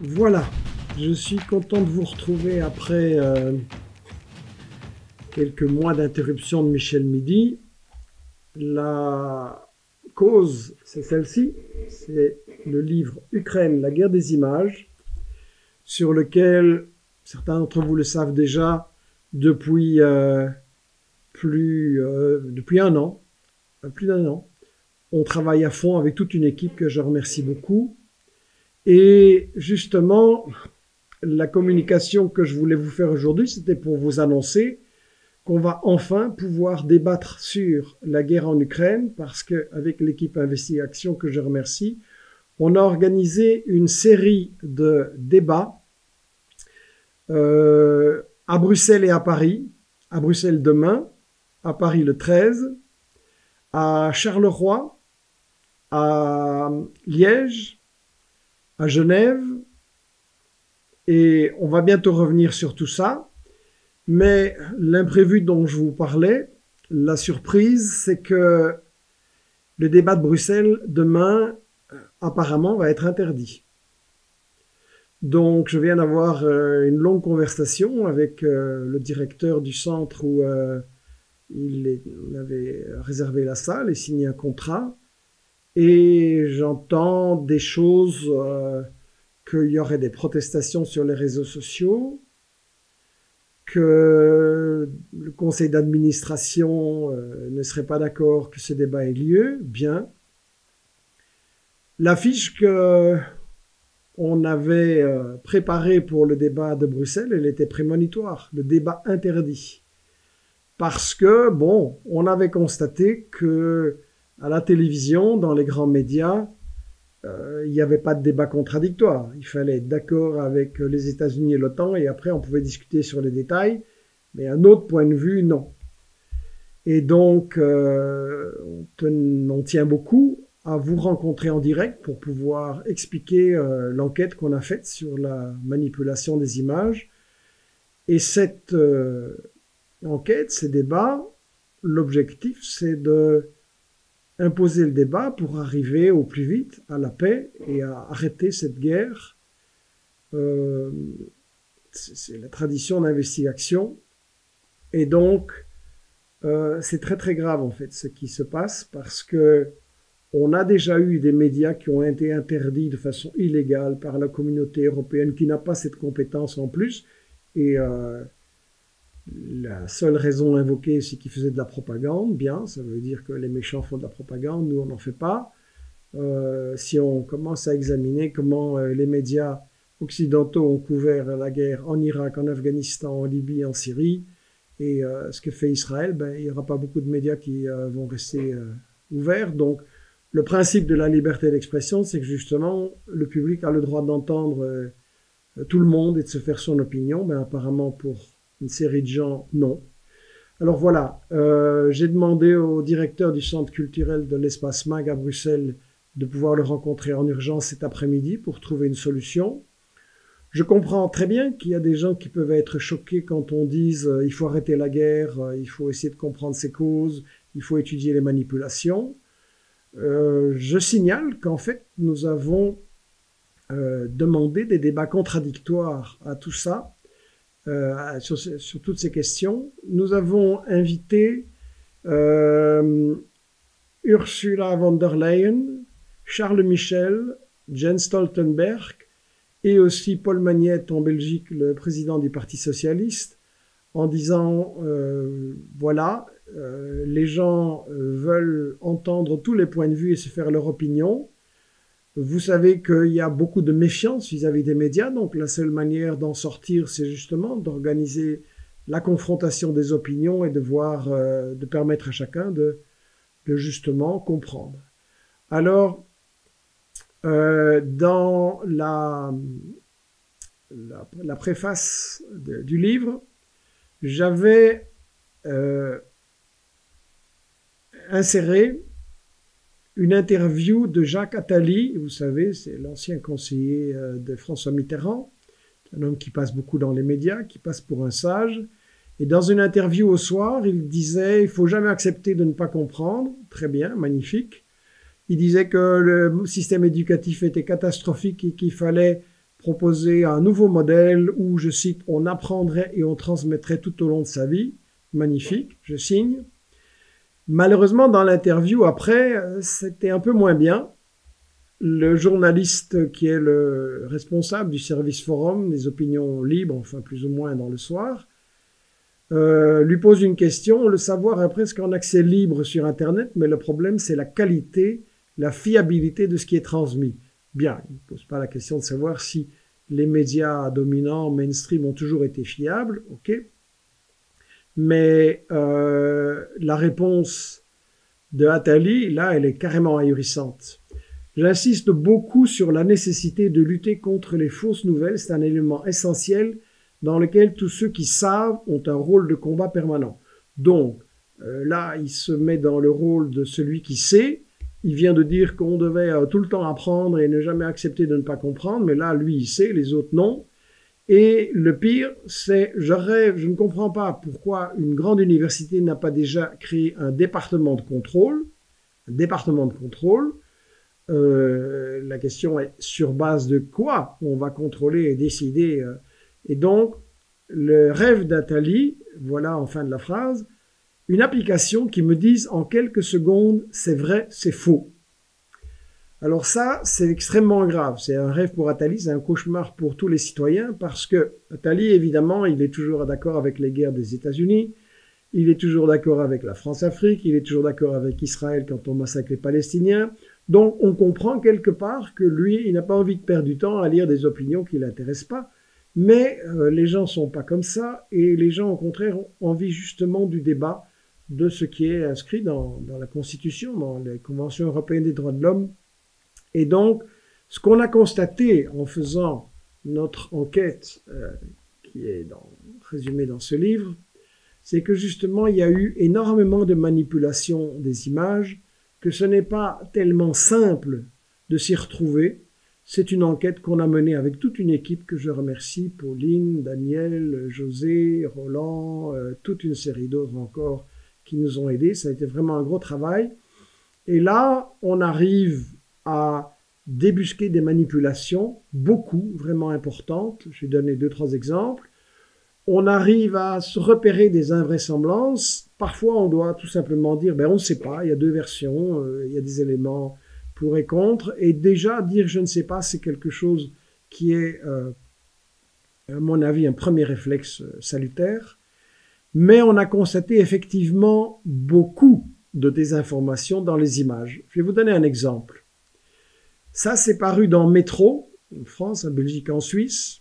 Voilà, je suis content de vous retrouver après quelques mois d'interruption de Michel Midi. La cause, c'est celle-ci, c'est le livre Ukraine, la guerre des images, sur lequel certains d'entre vous le savent déjà depuis depuis un an, plus d'un an. On travaille à fond avec toute une équipe que je remercie beaucoup. Et justement, la communication que je voulais vous faire aujourd'hui, c'était pour vous annoncer qu'on va enfin pouvoir débattre sur la guerre en Ukraine, parce qu'avec l'équipe Investigation que je remercie, on a organisé une série de débats à Bruxelles et à Paris. À Bruxelles demain, à Paris le 13, à Charleroi, à Liège, à Genève, et on va bientôt revenir sur tout ça. Mais l'imprévu dont je vous parlais, la surprise, c'est que le débat de Bruxelles demain, apparemment, va être interdit. Donc, je viens d'avoir une longue conversation avec le directeur du centre où on avait réservé la salle et signé un contrat. Et j'entends des choses, qu'il y aurait des protestations sur les réseaux sociaux, que le conseil d'administration ne serait pas d'accord que ce débat ait lieu. Bien. L'affiche qu'on avait préparée pour le débat de Bruxelles, elle était prémonitoire, le débat interdit. Parce que, bon, on avait constaté que à la télévision, dans les grands médias, il n'y avait pas de débat contradictoire. Il fallait être d'accord avec les États-Unis et l'OTAN, et après on pouvait discuter sur les détails, mais un autre point de vue, non. Et donc, on tient beaucoup à vous rencontrer en direct pour pouvoir expliquer l'enquête qu'on a faite sur la manipulation des images. Et cette enquête, ces débats, l'objectif, c'est de imposer le débat pour arriver au plus vite à la paix et à arrêter cette guerre. C'est la tradition d'investigation. Et donc, c'est très très grave en fait ce qui se passe, parce que on a déjà eu des médias qui ont été interdits de façon illégale par la communauté européenne qui n'a pas cette compétence en plus. Et la seule raison invoquée, c'est qu'ils faisaient de la propagande. Bien, ça veut dire que les méchants font de la propagande, nous on n'en fait pas. Si on commence à examiner comment les médias occidentaux ont couvert la guerre en Irak, en Afghanistan, en Libye, en Syrie, et ce que fait Israël, ben, il n'y aura pas beaucoup de médias qui vont rester ouverts. Donc, le principe de la liberté d'expression, c'est que justement, le public a le droit d'entendre tout le monde et de se faire son opinion. Ben, apparemment, pour une série de gens, non. Alors voilà, j'ai demandé au directeur du centre culturel de l'Espace Mag à Bruxelles de pouvoir le rencontrer en urgence cet après-midi pour trouver une solution. Je comprends très bien qu'il y a des gens qui peuvent être choqués quand on dise il faut arrêter la guerre, il faut essayer de comprendre ses causes, il faut étudier les manipulations. Je signale qu'en fait, nous avons demandé des débats contradictoires à tout ça, sur toutes ces questions. Nous avons invité Ursula von der Leyen, Charles Michel, Jens Stoltenberg et aussi Paul Magnette en Belgique, le président du Parti socialiste, en disant voilà, les gens veulent entendre tous les points de vue et se faire leur opinion. Vous savez qu'il y a beaucoup de méfiance vis-à-vis des médias, donc la seule manière d'en sortir, c'est justement d'organiser la confrontation des opinions et de permettre à chacun de justement comprendre. Alors, dans la préface du livre, j'avais inséré une interview de Jacques Attali. Vous savez, c'est l'ancien conseiller de François Mitterrand, un homme qui passe beaucoup dans les médias, qui passe pour un sage. Et dans une interview au soir, il disait « il ne faut jamais accepter de ne pas comprendre ». Très bien, magnifique. Il disait que le système éducatif était catastrophique et qu'il fallait proposait un nouveau modèle où, je cite, « on apprendrait et on transmettrait tout au long de sa vie ». Magnifique, je signe. Malheureusement, dans l'interview après, c'était un peu moins bien. Le journaliste qui est le responsable du service forum des opinions libres, enfin plus ou moins dans le soir, lui pose une question. Le savoir est presque en accès libre sur Internet, mais le problème, c'est la qualité, la fiabilité de ce qui est transmis. Bien, il ne pose pas la question de savoir si les médias dominants, mainstream, ont toujours été fiables, ok. Mais la réponse de Attali, là, elle est carrément ahurissante. J'insiste beaucoup sur la nécessité de lutter contre les fausses nouvelles. C'est un élément essentiel dans lequel tous ceux qui savent ont un rôle de combat permanent. Donc, là, il se met dans le rôle de celui qui sait. Il vient de dire qu'on devait tout le temps apprendre et ne jamais accepter de ne pas comprendre, mais là, lui, il sait, les autres, non. Et le pire, c'est, je ne comprends pas pourquoi une grande université n'a pas déjà créé un département de contrôle. Un département de contrôle. La question est sur base de quoi on va contrôler et décider. Et donc, le rêve d'Attali, voilà en fin de la phrase, une application qui me dise en quelques secondes c'est vrai, c'est faux. Alors ça, c'est extrêmement grave. C'est un rêve pour Attali, c'est un cauchemar pour tous les citoyens parce que Attali, évidemment, il est toujours d'accord avec les guerres des États-Unis, il est toujours d'accord avec la France-Afrique, il est toujours d'accord avec Israël quand on massacre les Palestiniens. Donc on comprend quelque part que lui, il n'a pas envie de perdre du temps à lire des opinions qui ne l'intéressent pas. Mais les gens ne sont pas comme ça et les gens, au contraire, ont envie justement du débat de ce qui est inscrit dans la Constitution, dans les conventions européennes des droits de l'homme. Et donc, ce qu'on a constaté en faisant notre enquête, qui est résumée dans ce livre, c'est que justement, il y a eu énormément de manipulation des images, que ce n'est pas tellement simple de s'y retrouver. C'est une enquête qu'on a menée avec toute une équipe que je remercie, Pauline, Daniel, José, Roland, toute une série d'autres encore qui nous ont aidés. Ça a été vraiment un gros travail. Et là, on arrive à débusquer des manipulations, beaucoup, vraiment importantes. Je vais donner 2-3 exemples. On arrive à se repérer des invraisemblances. Parfois, on doit tout simplement dire, on ne sait pas, il y a 2 versions, il y a des éléments pour et contre. Et déjà, dire je ne sais pas, c'est quelque chose qui est, à mon avis, un premier réflexe salutaire. Mais on a constaté effectivement beaucoup de désinformation dans les images. Je vais vous donner un exemple. Ça, c'est paru dans Métro, en France, en Belgique, en Suisse.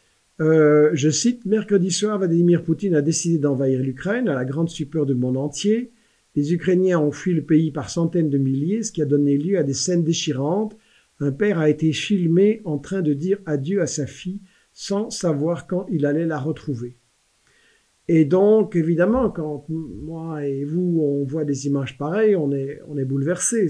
Je cite, « Mercredi soir, Vladimir Poutine a décidé d'envahir l'Ukraine à la grande stupeur du monde entier. Les Ukrainiens ont fui le pays par centaines de milliers, ce qui a donné lieu à des scènes déchirantes. Un père a été filmé en train de dire adieu à sa fille sans savoir quand il allait la retrouver. » Et donc, évidemment, quand moi et vous, on voit des images pareilles, on est bouleversés.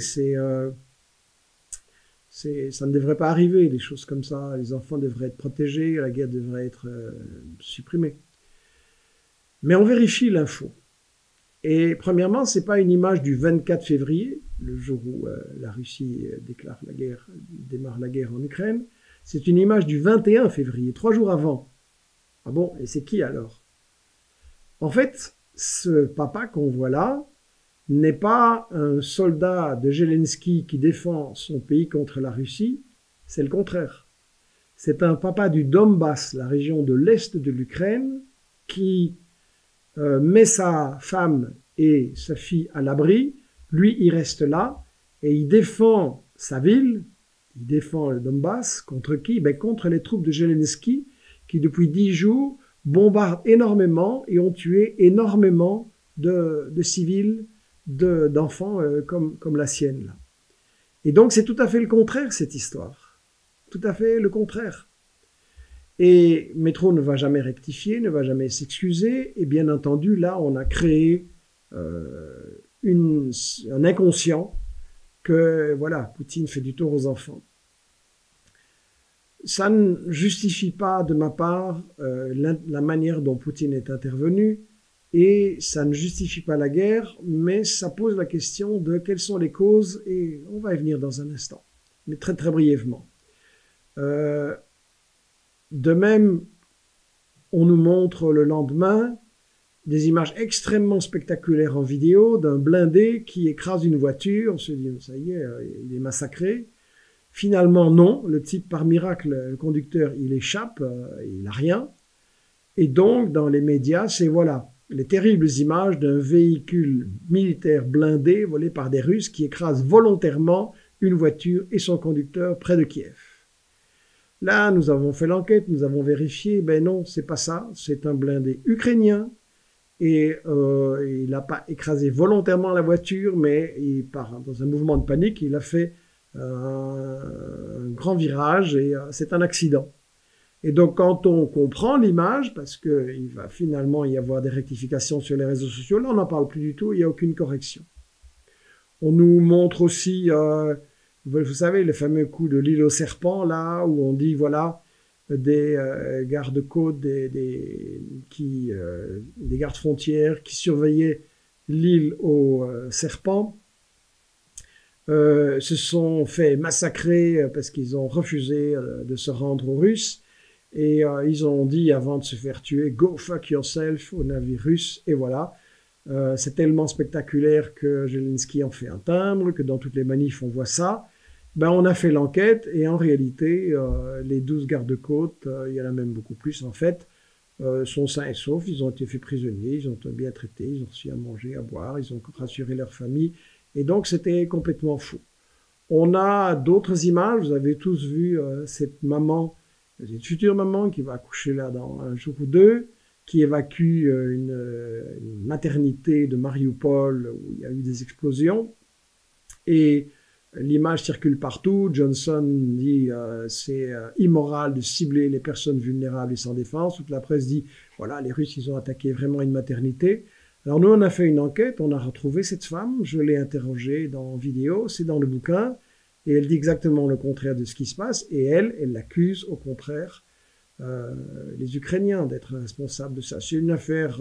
Ça ne devrait pas arriver, des choses comme ça. Les enfants devraient être protégés, la guerre devrait être supprimée. Mais on vérifie l'info. Et premièrement, ce n'est pas une image du 24 février, le jour où la Russie démarre la guerre en Ukraine. C'est une image du 21 février, 3 jours avant. Ah bon, et c'est qui alors? En fait, ce papa qu'on voit là n'est pas un soldat de Zelensky qui défend son pays contre la Russie, c'est le contraire. C'est un papa du Donbass, la région de l'est de l'Ukraine, qui met sa femme et sa fille à l'abri. Lui, il reste là et il défend sa ville, il défend le Donbass. Contre qui? Contre les troupes de Zelensky qui, depuis 10 jours, bombardent énormément et ont tué énormément de civils, d'enfants comme la sienne. Là. Et donc, c'est tout à fait le contraire, cette histoire. Tout à fait le contraire. Et Métro ne va jamais rectifier, ne va jamais s'excuser. Et bien entendu, là, on a créé un inconscient que, voilà, Poutine fait du tort aux enfants. Ça ne justifie pas, de ma part, la manière dont Poutine est intervenu. Et ça ne justifie pas la guerre, mais ça pose la question de quelles sont les causes, et on va y venir dans un instant, mais très très brièvement. De même, on nous montre le lendemain des images extrêmement spectaculaires en vidéo d'un blindé qui écrase une voiture. On se dit, ça y est, il est massacré. Finalement, non. Le type, par miracle, le conducteur, il échappe, il n'a rien. Et donc, dans les médias, c'est voilà, les terribles images d'un véhicule militaire blindé volé par des Russes qui écrase volontairement une voiture et son conducteur près de Kiev. Là, nous avons fait l'enquête, nous avons vérifié, ben non, c'est pas ça, c'est un blindé ukrainien et il n'a pas écrasé volontairement la voiture, mais dans un mouvement de panique, il a fait un grand virage et c'est un accident. Et donc, quand on comprend l'image, parce qu'il va finalement y avoir des rectifications sur les réseaux sociaux, là, on n'en parle plus du tout, il n'y a aucune correction. On nous montre aussi, vous savez, le fameux coup de l'île aux serpents, là, où on dit, voilà, des gardes-côtes, des gardes-frontières qui surveillaient l'île aux serpents, se sont fait massacrer parce qu'ils ont refusé de se rendre aux Russes. Et ils ont dit, avant de se faire tuer, « Go fuck yourself » au navire russe. Et voilà, c'est tellement spectaculaire que Zelensky en fait un timbre, que dans toutes les manifs, on voit ça. Ben, on a fait l'enquête et en réalité, les 12 gardes-côtes, il y en a même beaucoup plus en fait, sont sains et saufs. Ils ont été faits prisonniers, ils ont été bien traités, ils ont reçu à manger, à boire, ils ont rassuré leur famille. Et donc, c'était complètement fou. On a d'autres images, vous avez tous vu cette maman, une future maman qui va accoucher là dans un jour ou deux, qui évacue une maternité de Mariupol où il y a eu des explosions. Et l'image circule partout. Johnson dit c'est immoral de cibler les personnes vulnérables et sans défense. Toute la presse dit voilà, les Russes ils ont attaqué vraiment une maternité. Alors nous on a fait une enquête, on a retrouvé cette femme, je l'ai interrogée dans vidéo, c'est dans le bouquin. Et elle dit exactement le contraire de ce qui se passe, et elle l'accuse au contraire les Ukrainiens d'être responsables de ça. C'est une affaire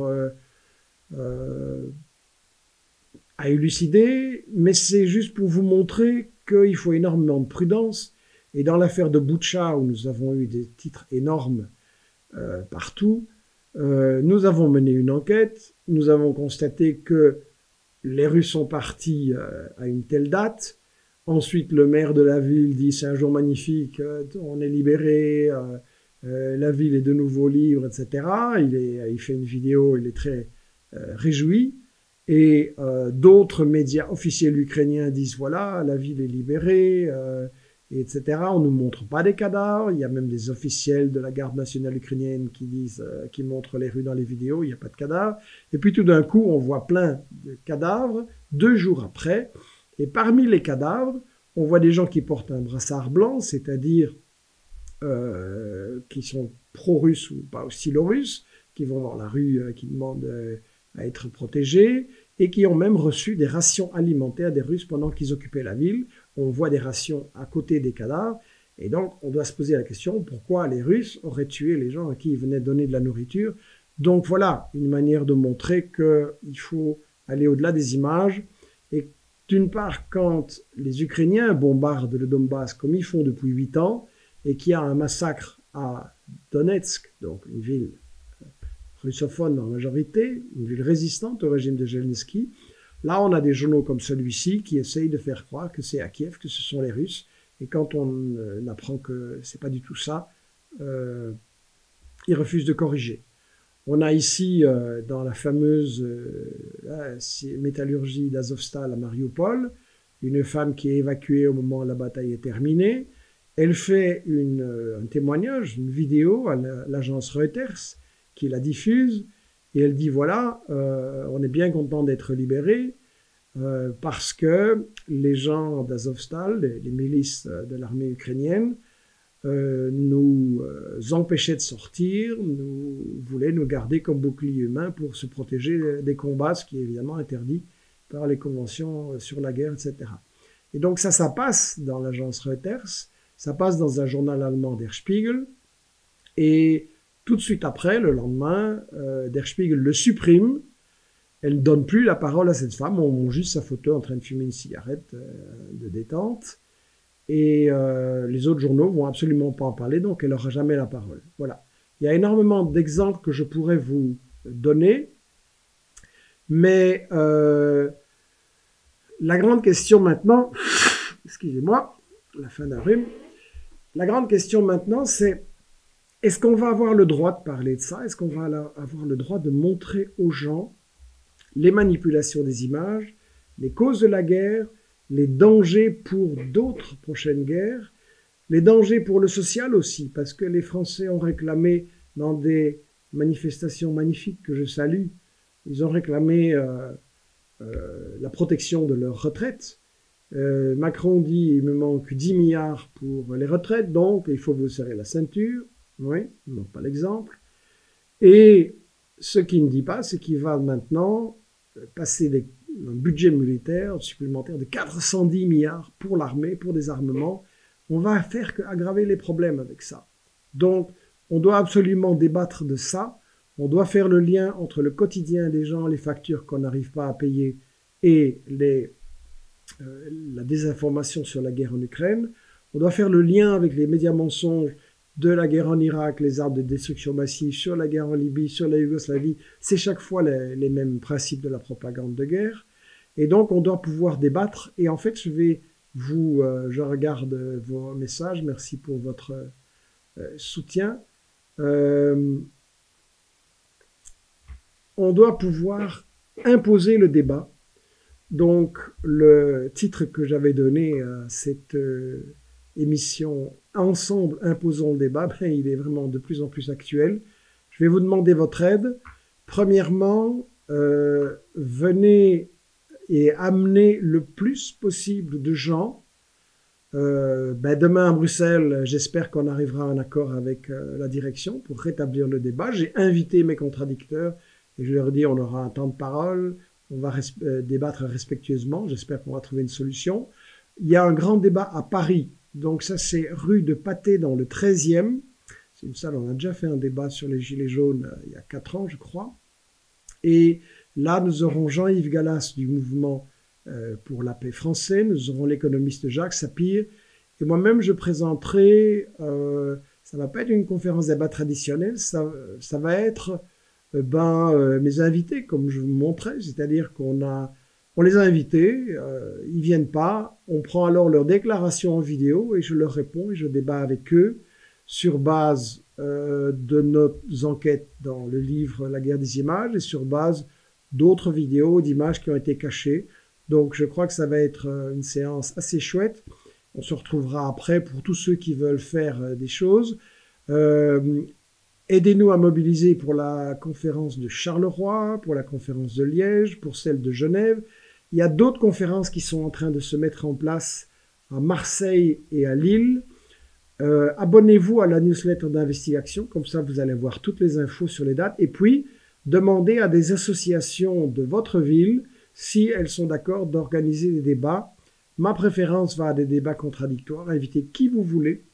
à élucider, mais c'est juste pour vous montrer qu'il faut énormément de prudence. Et dans l'affaire de Boutcha, où nous avons eu des titres énormes partout, nous avons mené une enquête, nous avons constaté que les Russes sont partis à une telle date. Ensuite, le maire de la ville dit « c'est un jour magnifique, on est libéré, la ville est de nouveau libre, etc. » Il fait une vidéo, il est très réjoui. Et d'autres médias officiels ukrainiens disent « voilà, la ville est libérée, etc. » On ne nous montre pas des cadavres. Il y a même des officiels de la garde nationale ukrainienne qui montrent les rues dans les vidéos, il n'y a pas de cadavres. Et puis tout d'un coup, on voit plein de cadavres 2 jours après. Et parmi les cadavres, on voit des gens qui portent un brassard blanc, c'est-à-dire qui sont pro-russes ou pas hostilo-russes, qui vont dans la rue, qui demandent à être protégés, et qui ont même reçu des rations alimentaires des Russes pendant qu'ils occupaient la ville. On voit des rations à côté des cadavres, et donc on doit se poser la question, pourquoi les Russes auraient tué les gens à qui ils venaient donner de la nourriture? Donc voilà, une manière de montrer qu'il faut aller au-delà des images, et d'une part, quand les Ukrainiens bombardent le Donbass comme ils font depuis 8 ans, et qu'il y a un massacre à Donetsk, donc une ville russophone en majorité, une ville résistante au régime de Zelensky, là on a des journaux comme celui-ci qui essayent de faire croire que c'est à Kiev, que ce sont les Russes, et quand on apprend que c'est pas du tout ça, ils refusent de corriger. On a ici, dans la fameuse métallurgie d'Azovstal à Mariupol, une femme qui est évacuée au moment où la bataille est terminée. Elle fait un témoignage, une vidéo à l'agence Reuters, qui la diffuse, et elle dit, voilà, on est bien content d'être libérés, parce que les gens d'Azovstal, les milices de l'armée ukrainienne, nous empêchaient de sortir, nous voulaient nous garder comme bouclier humain pour se protéger des combats, ce qui est évidemment interdit par les conventions sur la guerre, etc. Et donc ça passe dans l'agence Reuters, ça passe dans un journal allemand Der Spiegel, et tout de suite après, le lendemain, Der Spiegel le supprime, elle ne donne plus la parole à cette femme, on montre juste sa photo en train de fumer une cigarette de détente. et les autres journaux vont absolument pas en parler, donc elle n'aura jamais la parole. Voilà. Il y a énormément d'exemples que je pourrais vous donner, mais la grande question maintenant, excusez-moi, la fin d'un rhume, la grande question maintenant, c'est est-ce qu'on va avoir le droit de parler de ça? Est-ce qu'on va avoir le droit de montrer aux gens les manipulations des images, les causes de la guerre, les dangers pour d'autres prochaines guerres, les dangers pour le social aussi, parce que les Français ont réclamé dans des manifestations magnifiques que je salue, ils ont réclamé la protection de leur retraite. Macron dit il me manque 10 milliards pour les retraites, donc il faut vous serrer la ceinture. Oui, non pas l'exemple. Et ce qu'il ne dit pas, c'est qu'il va maintenant passer un budget militaire supplémentaire de 410 milliards pour l'armée, pour des armements. On va faire qu'aggraver les problèmes avec ça. Donc, on doit absolument débattre de ça. On doit faire le lien entre le quotidien des gens, les factures qu'on n'arrive pas à payer et la désinformation sur la guerre en Ukraine. On doit faire le lien avec les médias mensonges de la guerre en Irak, les armes de destruction massive, sur la guerre en Libye, sur la Yougoslavie. C'est chaque fois les mêmes principes de la propagande de guerre. Et donc, on doit pouvoir débattre. Et en fait, je regarde vos messages. Merci pour votre soutien. On doit pouvoir imposer le débat. Donc, le titre que j'avais donné à cette émission « Ensemble, imposons le débat », il est vraiment de plus en plus actuel. Je vais vous demander votre aide. Premièrement, venez et amenez le plus possible de gens. Demain à Bruxelles, j'espère qu'on arrivera à un accord avec la direction pour rétablir le débat. J'ai invité mes contradicteurs et je leur dis on aura un temps de parole, on va débattre respectueusement, j'espère qu'on va trouver une solution. Il y a un grand débat à Paris, donc ça c'est rue de Patay dans le 13e. C'est une salle, on a déjà fait un débat sur les Gilets jaunes il y a 4 ans, je crois. Et là, nous aurons Jean-Yves Gallas du mouvement pour la paix français, nous aurons l'économiste Jacques Sapir, et moi-même je présenterai, ça ne va pas être une conférence débat traditionnelle, ça va être mes invités, comme je vous montrais, c'est-à-dire on les a invités, ils viennent pas, on prend alors leur déclaration en vidéo et je leur réponds et je débat avec eux sur base de nos enquêtes dans le livre La guerre des images et sur base d'autres vidéos, d'images qui ont été cachées. Donc je crois que ça va être une séance assez chouette. On se retrouvera après pour tous ceux qui veulent faire des choses. Aidez-nous à mobiliser pour la conférence de Charleroi, pour la conférence de Liège, pour celle de Genève. Il y a d'autres conférences qui sont en train de se mettre en place à Marseille et à Lille. Abonnez-vous à la newsletter d'investigation, comme ça vous allez voir toutes les infos sur les dates. Et puis, demandez à des associations de votre ville si elles sont d'accord d'organiser des débats. Ma préférence va à des débats contradictoires. Invitez qui vous voulez.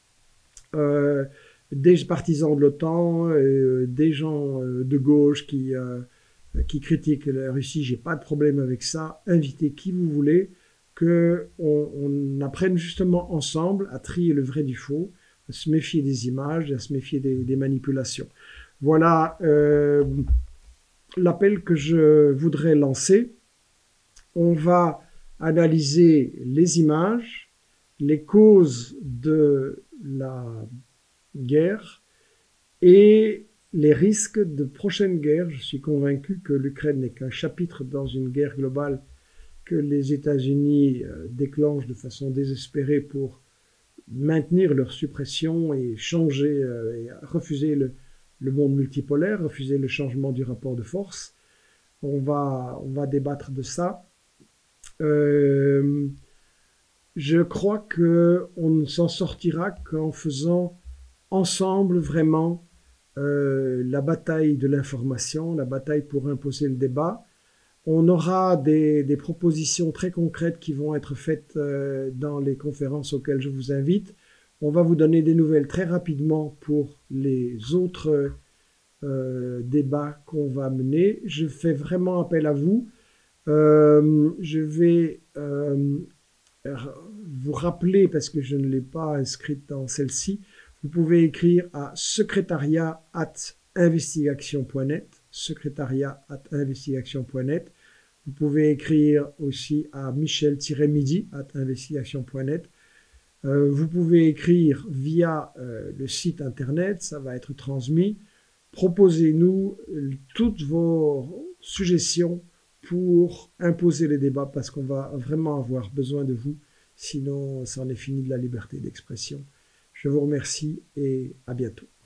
Des partisans de l'OTAN, des gens de gauche qui critiquent la Russie, j'ai pas de problème avec ça. Invitez qui vous voulez, qu'on apprenne justement ensemble à trier le vrai du faux, à se méfier des images, à se méfier des manipulations. Voilà l'appel que je voudrais lancer. On va analyser les images, les causes de la guerre et les risques de prochaines guerres. Je suis convaincu que l'Ukraine n'est qu'un chapitre dans une guerre globale que les États-Unis déclenchent de façon désespérée pour maintenir leur suppression et changer et refuser le monde multipolaire, refuser le changement du rapport de force. On va débattre de ça. Je crois qu'on ne s'en sortira qu'en faisant ensemble vraiment la bataille de l'information, la bataille pour imposer le débat. On aura des propositions très concrètes qui vont être faites dans les conférences auxquelles je vous invite. On va vous donner des nouvelles très rapidement pour les autres débats qu'on va mener. Je fais vraiment appel à vous. Je vais vous rappeler, parce que je ne l'ai pas inscrite dans celle-ci, vous pouvez écrire à secrétariat@investigation.net, secrétariat@investigation.net. Vous pouvez écrire aussi à michel-midi@investigation.net. Vous pouvez écrire via le site internet, ça va être transmis. Proposez-nous toutes vos suggestions pour imposer les débats, parce qu'on va vraiment avoir besoin de vous, sinon c'en est fini de la liberté d'expression. Je vous remercie et à bientôt.